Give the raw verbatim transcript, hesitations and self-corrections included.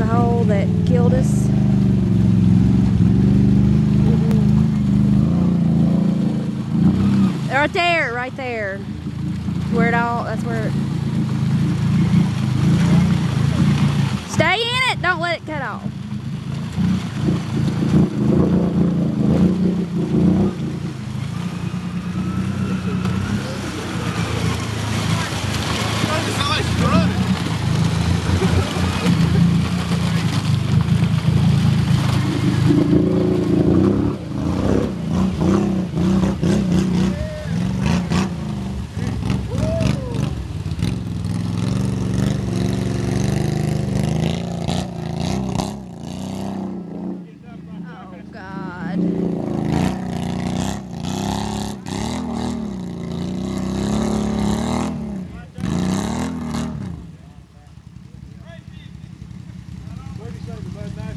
hole that killed us. Right there, right there. Where it all, that's where it. Stay in it, don't let it cut off. Where'd you say the mud